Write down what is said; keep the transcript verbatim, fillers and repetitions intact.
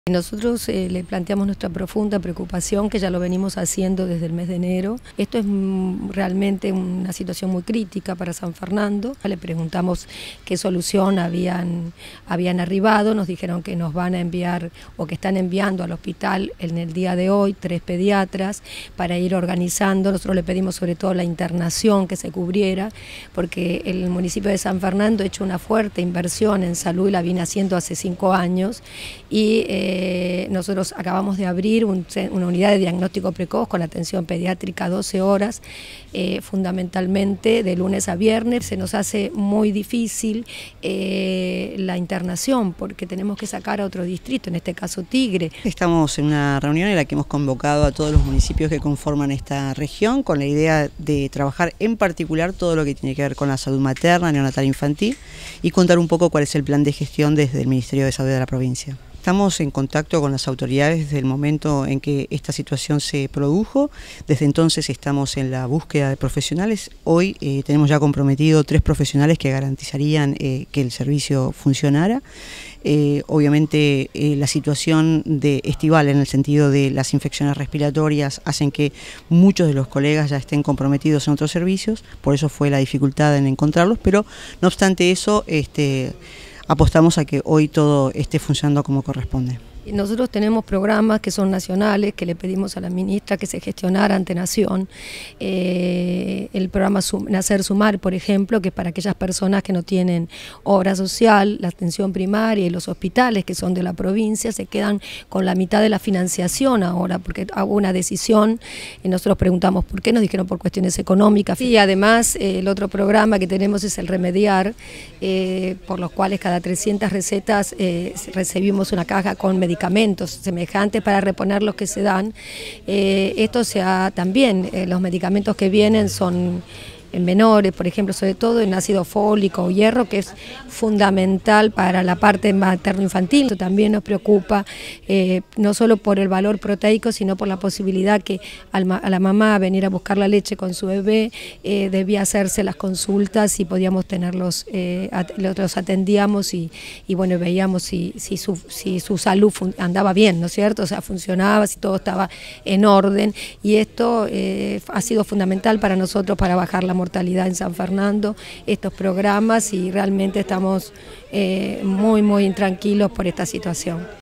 Nosotros eh, le planteamos nuestra profunda preocupación, que ya lo venimos haciendo desde el mes de enero. Esto es mm, realmente una situación muy crítica para San Fernando. Le preguntamos qué solución habían, habían arribado, nos dijeron que nos van a enviar o que están enviando al hospital en el día de hoy tres pediatras para ir organizando. Nosotros le pedimos sobre todo la internación que se cubriera, porque el municipio de San Fernando ha hecho una fuerte inversión en salud y la viene haciendo hace cinco años y eh, Eh, nosotros acabamos de abrir un, una unidad de diagnóstico precoz con atención pediátrica doce horas, eh, fundamentalmente de lunes a viernes. Se nos hace muy difícil eh, la internación porque tenemos que sacar a otro distrito, en este caso Tigre. Estamos en una reunión en la que hemos convocado a todos los municipios que conforman esta región con la idea de trabajar en particular todo lo que tiene que ver con la salud materna, neonatal infantil y contar un poco cuál es el plan de gestión desde el Ministerio de Salud de la provincia. Estamos en contacto con las autoridades desde el momento en que esta situación se produjo. Desde entonces estamos en la búsqueda de profesionales. Hoy eh, tenemos ya comprometido tres profesionales que garantizarían eh, que el servicio funcionara. Eh, obviamente eh, la situación de estival en el sentido de las infecciones respiratorias hacen que muchos de los colegas ya estén comprometidos en otros servicios, por eso fue la dificultad en encontrarlos, pero no obstante eso, este, apostamos a que hoy todo esté funcionando como corresponde. Nosotros tenemos programas que son nacionales, que le pedimos a la ministra que se gestionara ante Nación. Eh, el programa Nacer Sumar, por ejemplo, que es para aquellas personas que no tienen obra social, la atención primaria y los hospitales que son de la provincia, se quedan con la mitad de la financiación ahora, porque hubo una decisión, y nosotros preguntamos por qué, nos dijeron por cuestiones económicas. Y además eh, el otro programa que tenemos es el Remediar, eh, por los cuales cada trescientas recetas eh, recibimos una caja con medicamentos medicamentos semejantes para reponer los que se dan. Eh, esto se ha también, eh, los medicamentos que vienen son en menores, por ejemplo, sobre todo en ácido fólico o hierro, que es fundamental para la parte materno-infantil. Esto también nos preocupa, eh, no solo por el valor proteico, sino por la posibilidad que al ma a la mamá venir a buscar la leche con su bebé, eh, debía hacerse las consultas y podíamos tenerlos, eh, at los atendíamos y, y bueno, veíamos si, si, su, si su salud andaba bien, ¿no es cierto? O sea, funcionaba, si todo estaba en orden, y esto eh, ha sido fundamental para nosotros para bajar la mortalidad en San Fernando, estos programas, y realmente estamos eh, muy, muy intranquilos por esta situación.